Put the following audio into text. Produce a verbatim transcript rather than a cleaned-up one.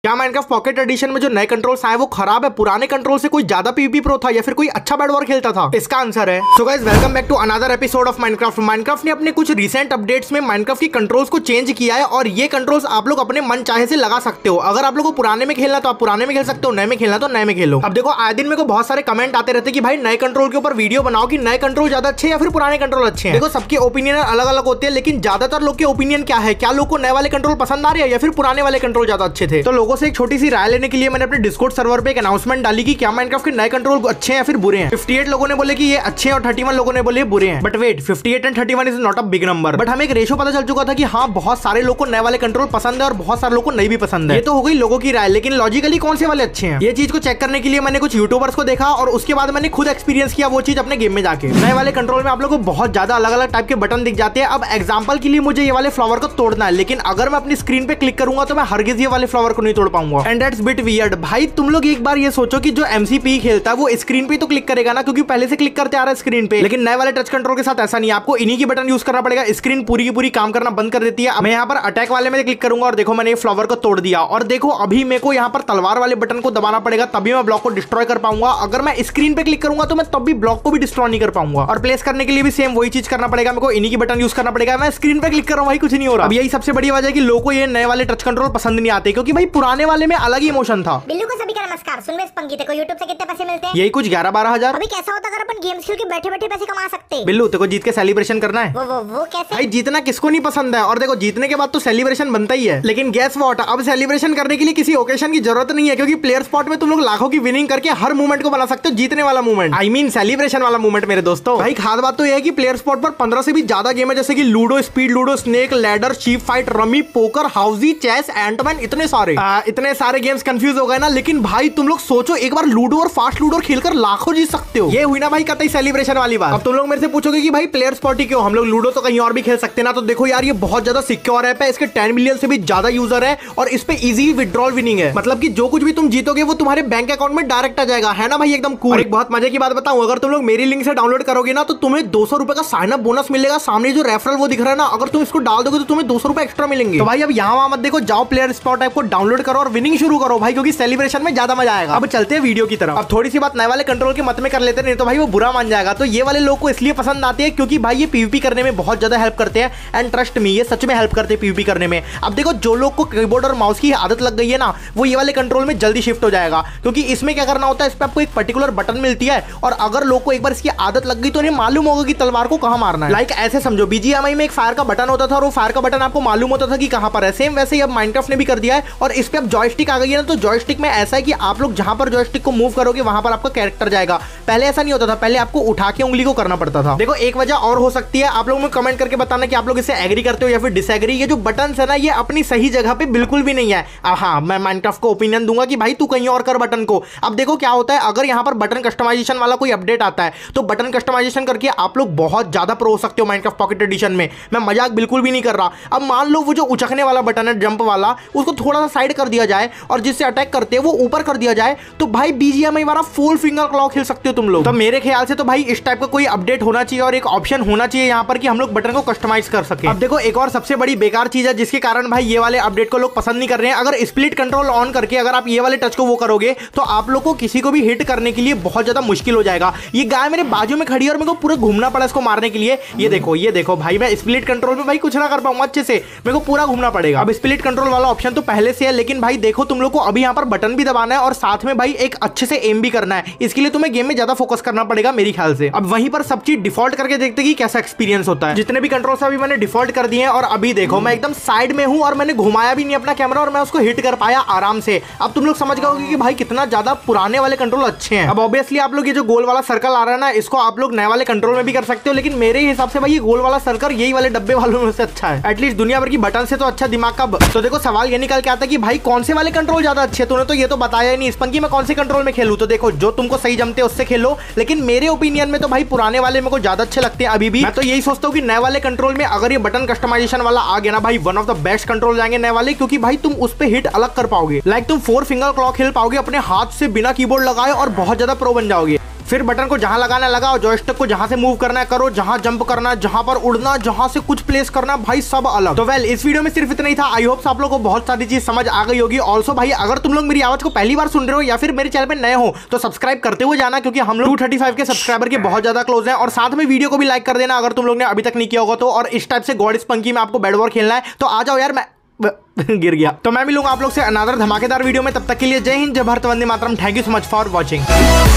क्या Minecraft pocket edition में जो नए कंट्रोल्स आए वो खराब है, पुराने कंट्रोल से कोई ज्यादा पीवीपी प्रो था या फिर कोई अच्छा बैड वॉर खेलता था? इसका आंसर है so guys welcome back to another episode of Minecraft. Minecraft ने अपने कुछ रिसेंट अपडेट्स में माइनक्राफ्ट की कंट्रोल्स को चेंज किया है और ये कंट्रोल्स आप लोग अपने मन चाहे से लगा सकते हो। अगर आप लोग को पुराने में खेलना तो आप पुराने में खेल सकते हो, नए में खेलना तो नए में खेलो। अब देखो आए दिन मेरे को बहुत सारे कमेंट आते रहते कि भाई नए कंट्रोल के ऊपर वीडियो बनाओ कि नए कंट्रोल ज्यादा अच्छे या फिर पुराने कंट्रोल अच्छे हैं। देखो सबके ओपिनियन अलग अलग होते हैं, लेकिन ज्यादातर लोग के ओपिनियन क्या है, क्या लोग को नए वाले कंट्रोल पसंद आ रहे हैं या फिर पुराने वाले कंट्रोल ज्यादा अच्छे थे? तो लोगों से एक छोटी सी राय लेने के लिए मैंने अपने डिस्कॉर्ड सर्वर पे एक अनाउंसमेंट डाली कि क्या माइनक्राफ्ट के नए कंट्रोल अच्छे हैं या फिर बुरे हैं। अट्ठावन लोगों ने बोले कि ये अच्छे हैं और इकतीस लोगों ने बोले बुरे हैं। बट वेट, अट्ठावन एंड इकतीस is not a big number. But हमें एक रेशो पता चल चुका था कि हाँ बहुत सारे लोगों को नए वाले कंट्रोल पसंद है और बहुत सारे लोगों को नहीं भी पसंद है। ये तो हो गई लोगों की राय, लेकिन लॉजिकली कौन से वाले अच्छे हैं ये चीज को चेक करने के लिए मैंने कुछ यूट्यूबर्स को देखा और उसके बाद मैंने खुद एक्सपीरियंस किया वो चीज अपने गेम में जाके। नए वाले कंट्रोल में आप लोगों को बहुत ज्यादा अलग अलग टाइप के बटन दिख जाते हैं। अब एग्जांपल के लिए मुझे ये वाले फ्लावर को तोड़ना है, लेकिन अगर मैं अपनी स्क्रीन पे क्लिक करूंगा तो मैं हरगिज ये वाले फ्लावर को नहीं तोड़ पाऊंगा। And that's bit weird. भाई तुम लोग एक बार ये सोचो कि जो एमसीपी खेलता है वो स्क्रीन पे तो क्लिक करेगा ना, क्योंकि पहले से क्लिक करते आ रहा है स्क्रीन पे। लेकिन नए वाले टच कंट्रोल के साथ ऐसा नहीं है, आपको इन्हीं की बटन यूज करना पड़ेगा। स्क्रीन पूरी की पूरी काम करना बंद कर देती है। मैं यहाँ पर अटैक वाले में क्लिक करूंगा और देखो मैंने फ्लावर को तोड़ दिया। और देखो अभी मेरे को यहाँ पर तलवार वाले बटन को दबाना पड़ेगा तभी मैं ब्लॉक को डिस्ट्रॉय कर पाऊंगा। अगर मैं स्क्रीन पे क्लिक करूंगा तो मैं तब भी ब्लॉक को भी डिस्ट्रॉय नहीं कर पाऊंगा। और प्लेस करने के लिए भी सेम वही चीज करना पड़ेगा, मेरे को इन्हीं की बटन यूज करना पड़ेगा। मैं स्क्रीन पे क्लिक कर रहा हूं भाई कुछ नहीं हो रहा। अब यही सबसे बड़ी वजह है कि लोगों को ये नए वाले टच कंट्रोल पसंद नहीं आते, क्योंकि भाई पुराने वाले में अलग ही इमोशन था। बिल्लू को सभी का नमस्कार। सुन इस पंगी को यूट्यूब से कितने पैसे मिलते हैं? यही कुछ ग्यारह बारह हजार। अभी कैसा होता अगर अपन गेम्स खेल के बैठे बैठे पैसे कमा सकते? बिल्लू तेरे को जीत के सेलिब्रेशन करना है। वो वो वो कैसे? भाई जीतना किसको नहीं पसंद है, और देखो जीतने के बाद तो सेलिब्रेशन बनता ही है। लेकिन गेस व्हाट, अब सेलिब्रेशन करने के लिए किसी ओकेशन की जरूरत नहीं है, क्योंकि प्लेयर स्पॉट में तुम लोग लाखों की विनिंग करके हर मूवमेंट को बना सकते हो जीतने वाला मूवमेंट। आई मीन सेलिब्रेशन वाला मूवमेंट मेरे दोस्तों। भाई खास बात तो यह है कि प्लेयर स्पॉट पर पंद्रह से भी ज्यादा गेम है, जैसे कि ludo, speed ludo, snake, ladder, sheep fight, rummy, poker, housie, chess, antman, इतने सारे आ, इतने सारे गेम्स कंफ्यूज हो गए ना। लेकिन भाई तुम लोग सोचो एक बार लूडो और फास्ट लूडो खेलकर लाखों जीत सकते हो। ये हुई ना भाई कतई सेलिब्रेशन वाली बात। अब तुम लोग मेरे से पूछोगे कि भाई प्लेयर स्पॉट ही क्यों, हम लोग लूडो तो कहीं और भी खेल सकते ना। तो देखो यार ये बहुत ज्यादा सिक्योर ऐप है, इसके टेन मिलियन से भी ज्यादा यूजर है और इस पे इजी विड्रॉल विनिंग है। मतलब कि जो कुछ भी तुम जीतोगे वो तुम्हारे बैंक अकाउंट में डायरेक्ट आ जाएगा, है ना भाई एकदम कूल। एक बहुत मजे की बात बताऊं, अगर तुम लोग मेरी लिंक से डाउनलोड करोगे ना तो तुम्हें दो सौ रुपए का साइन अप बोनस मिलेगा। सामने जो रेफरल वो दिख रहा है ना, अगर तुम इसको डाल दोगे तो तुम्हें दो सौ रुपए एक्स्ट्रा मिलेंगे। तो भाई अब यहाँ वहां मत देखो, जाओ प्लेयर स्पॉट ऐप को डाउनलोड करो और विनिंग शुरू करो भाई, क्योंकि सेलिब्रेशन में ज्यादा मजा आएगा। अब चलते हैं वीडियो की तरफ। अब थोड़ी सी बात नए वाले कंट्रोल के मत में कर लेते, नहीं तो भाई वो बुरा मान जाएगा। तो ये वाले लोग को इसलिए पसंद आते हैं क्योंकि भाई ये पीवीपी करने में बहुत ज्यादा हेल्प करते हैं। एंड ट्रस्ट मी ये सच में हेल्प करते हैं पीवीपी करने में। अब देखो जो लोग को कीबोर्ड और माउस की आदत लग गई है ना, वो ये वाले कंट्रोल में जल्दी शिफ्ट हो जाएगा, क्योंकि इसमें क्या करना होता है, इस पे आपको एक पर्टिकुलर बटन मिलती है और अगर लोग को एक बार इसकी आदत लग गई तो उन्हें मालूम होगा कि तलवार को कहां मारना है। लाइक ऐसे समझो बीजीएमआई में एक फायर का बटन होता था और वो फायर का बटन आपको मालूम होता था कि कहां पर है। सेम वैसे ही अब माइनक्राफ्ट ने भी कर दिया है और इस पे अब जॉयस्टिक आ गई है ना, तो जॉयस्टिक में ऐसा है कि आप लोग जहां पर जॉयस्टिक को मूव करोगे वहां पर आपका कैरेक्टर जाएगा। पहले ऐसा नहीं होता था, पहले आपको उठा के उंगली को करना पड़ता था। देखो एक वजह और हो सकती है, आप लोग में कमेंट करके बताना कि आप लोग इससे एग्री करते हो या फिर डिसएग्री। ये जो बटन है ना ये अपनी सही जगह पे बिल्कुल भी नहीं है। हाँ मैं माइनक्राफ्ट को ओपिनियन दूंगा कि भाई तू कहीं और कर बटन को। अब देखो क्या होता है, अगर यहाँ पर बटन कस्टमाइजेशन वाला कोई अपडेट आता है तो बटन कस्टमाइजेशन करके आप लोग बहुत ज्यादा प्रो हो सकते हो माइनक्राफ्ट पॉकेट एडिशन में। मैं मजाक बिल्कुल भी नहीं कर रहा। अब मान लो वो जो उचकने वाला बटन है जंप वाला, उसको थोड़ा सा साइड कर दिया जाए और जिससे अटैक करते हैं वो ऊपर कर दिया जाए, तो भाई बीजीएमआई वाला फोर फिंगर क्लॉक खेल सकते हो तुम लोग। तो मेरे ख्याल से तो भाई इस टाइप का कोई अपडेट होना चाहिए और एक ऑप्शन होना चाहिए यहाँ पर कि हम लोग बटन को कस्टमाइज कर सके। अब देखो एक और सबसे बड़ी बेकार चीज है जिसके कारण भाई ये वाले अपडेट को लोग पसंद नहीं कर रहे हैं। अगर स्प्लिट कंट्रोल ऑन करके अगर आप ये वाले टच को वो करोगे तो आप लोग को किसी को भी हिट करने के लिए बहुत ज्यादा मुश्किल हो जाएगा। ये गाय मेरे बाजू में खड़ी है और मेरे को पूरा घूमना पड़ा इसको मारने के लिए। ये देखो ये देखो भाई मैं स्प्लिट कंट्रोल में भाई कुछ ना कर पाऊंगा अच्छे से, मेरे को पूरा घूमना पड़ेगा। अब स्प्लिट कंट्रोल वाला ऑप्शन तो पहले से है, लेकिन भाई देखो तुम लोग को अभी यहाँ पर बटन भी दबाना है और साथ में भाई एक अच्छे से एम भी करना है। इसके लिए तुम्हें गेम में ज्यादा फोकस करना पड़ेगा मेरे ख्याल से। अब वहीं पर सब चीज डिफॉल्ट करके देखते कि कैसा एक्सपीरियंस होता है। जितने भी कंट्रोल्स अभी मैंने डिफॉल्ट कर दिए हैं और अभी देखो मैं एकदम साइड में हूं और मैंने घुमाया भी नहीं अपना कैमरा और मैं उसको हिट कर पाया आराम से। अब तुम लोग समझ गए कि भाई कितना ज्यादा पुराने वाले कंट्रोल अच्छे हैं। अब ऑब्वियसली आप लोग ये जो गोल वाला सर्कल आ रहा है ना, इसको आप लोग नए वाले कंट्रोल में भी कर सकते हो, लेकिन मेरे हिसाब से भाई ये गोल वाला सर्कल यही वाले डब्बे वालों में से अच्छा है। एटलीस्ट दुनिया भर की बटन से तो अच्छा दिमाग का। तो देखो सवाल ये निकल के आता है कि भाई कौन से वाले कंट्रोल ज्यादा अच्छे। तूने तो ये तो बताया ही नहीं स्पन की मैं कौन से कंट्रोल में खेलूं। तो देखो जो तुमको सही जमते उससे खेलो, लेकिन मेरे ओपिनियन में तो भाई पुराने वाले मेरे को ज्यादा अच्छे लगते हैं अभी भी। मैं तो यही सोचता हूँ कि नए वाले कंट्रोल में अगर ये बटन कस्टमाइजेशन वाला आ गया ना भाई, one of the best control जाएंगे नए वाले, क्योंकि भाई तुम उस पे हिट अलग कर पाओगे। लाइक तुम फोर फिंगर क्लॉक खेल पाओगे अपने हाथ से बिना कीबोर्ड लगाए और बहुत ज्यादा प्रो बन जाओगे। फिर बटन को जहां लगाना लगाओ, जॉयस्टिक को जहां से मूव करना है करो, जहां जंप करना, जहां पर उड़ना, जहां से कुछ प्लेस करना, भाई सब अलग। तो वेल इस वीडियो में सिर्फ इतना ही था। आई होप आप लोगों को बहुत सारी चीज समझ आ गई होगी। ऑल्सो भाई अगर तुम लोग मेरी आवाज को पहली बार सुन रहे हो या फिर मेरे चैनल पे नए हो तो सब्सक्राइब करते हुए जाना, क्योंकि हम लोग टू थर्टी फाइव के सब्सक्राइबर के बहुत ज्यादा क्लोज हैं। और साथ में वीडियो को भी लाइक कर देना अगर तुम लोग ने अभी तक नहीं किया होगा तो। और इस टाइप से गॉड इज पंकी में आपको बेड वॉर खेलना है तो आ जाओ यार। मैं गिर गया तो मैं मिलूंगा आप लोग से अनादर धमाकेदार वीडियो में। तब तक के लिए जय हिंद, जय भारत, वंदे मातरम। Thank you so much for watching.